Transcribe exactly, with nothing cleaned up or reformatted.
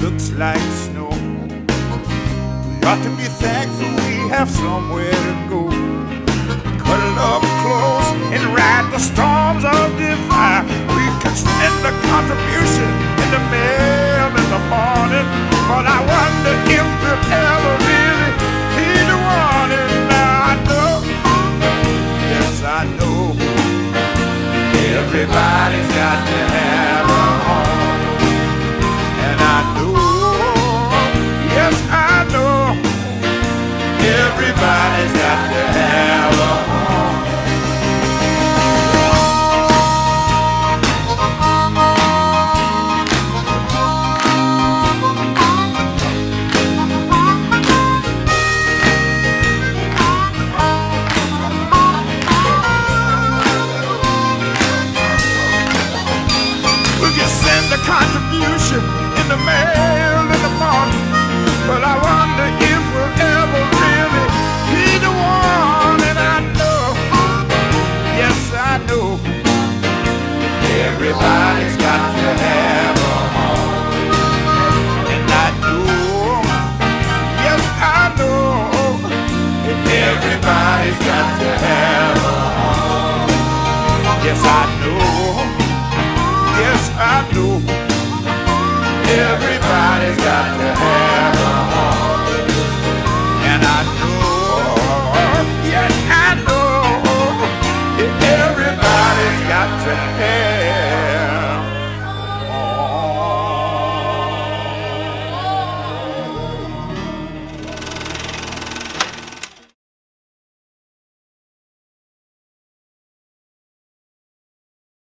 looks like snow. We ought to be thankful we have somewhere to go. Cuddle up close and ride the storms of divide. We can send a contribution in the mail in the morning, but I wonder if we'll ever really be the one. And now I know, yes I know, everybody's got to have a home. And I know, yes I know, everybody's got to have a home. Contribution in the mail in the morning, but I wonder if we'll ever really be the one. And I know, yes I know, everybody's got to have a home. And I know, yes I know, everybody's got to have a home. Yes I know, yes I know,